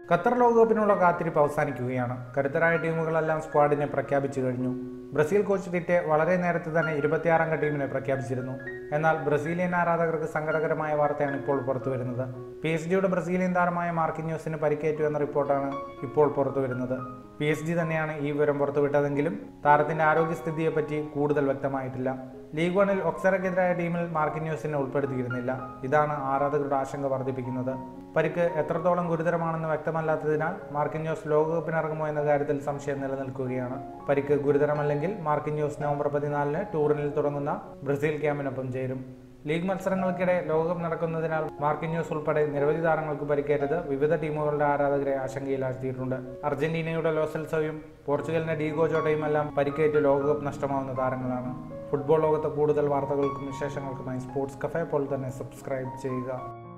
Qatar ലോകകപ്പിനുള്ള കാത്തിരിപ്പ് അവസാനിക്കുകയാണ്. കരുത്തരായ ടീമുകളെല്ലാം സ്ക്വാഡിനെ പ്രഖ്യാപിച്ചു കഴിഞ്ഞു. ബ്രസീൽ കോച്ച് ടിറ്റെ വളരെ നേരത്തെ തന്നെ 26-അംഗ ടീമിനെ പ്രഖ്യാപിച്ചിരുന്നു. എന്നാൽ ബ്രസീലിയൻ ആരാധകർക്ക് സങ്കടകരമായ വാർത്തയാണ് ഇപ്പോൾ പുറത്തുവരുന്നത്. PSG-യുടെ ബ്രസീലിയൻ താരമായ മാർക്കിന്യോസിന് പരിക്കേറ്റു എന്ന റിപ്പോർട്ടാണ് ഇപ്പോൾ പുറത്തുവരുന്നത്. PSG തന്നെയാണ് ഈ വിവരം പുറത്തുവിട്ടതെങ്കിലും താരത്തിന്റെ ആരോഗ്യസ്ഥിതിയെപ്പറ്റി കൂടുതൽ വ്യക്തമായിട്ടില്ല. ലീഗ് 1-ൽ ഒക്സറയ്ക്കെതിരായ ടീമിൽ മാർക്കിന്യോസിനെ ഉൾപ്പെടുത്തിയിരുന്നില്ല. ഇതാണ് ആരാധകരുടെ ആശങ്ക വർദ്ധിപ്പിക്കുന്നത്. പരിക്ക് എത്രത്തോളം ഗുരുതരമാണെന്ന് വ്യക്തമല്ലാത്തതിനാൽ മാർക്കിന്യോസ് ലോകകപ്പിനിറങ്ങുമോ എന്ന കാര്യത്തിൽ സംശയം നിലനിൽക്കുകയാണ്. പരിക്ക് ഗുരുതരമല്ലെങ്കിൽ മാർക്കിന്യോസ് നവംബർ 14-ന് ടൂറിനിൽ തുടങ്ങുന്ന ബ്രസീൽ ക്യാമ്പിനൊപ്പം ചേരും. ലീഗ് മത്സരങ്ങൾക്കിടെ ലോകകപ്പ് നടക്കുന്നതിനാൽ മാർക്കിന്യോസ് ഉൾപ്പെടെ നിരവധി താരങ്ങൾക്ക് പരിക്കേറ്റത് വിവിധ ടീമുകളുടെ ആരാധകരെ ആശങ്കയിലാഴ്ത്തിയിട്ടുണ്ട്. അർജന്റീനയുടെ ലോസെൽസോയും പോർച്ചുഗലിന്റെ ഡീഗോ ജോട്ടയുമെല്ലാം പരിക്കേറ്റ് ലോകകപ്പ് നഷ്ടമാവുന്ന താരങ്ങളാണ്. ഫുട്ബോൾ ലോകത്തെ കൂടുതൽ വാർത്തകൾക്കും വിശേഷങ്ങൾക്കുമായി സ്പോർട്സ് കഫേ പോലെ തന്നെ സബ്സ്ക്രൈബ് ചെയ്യുക.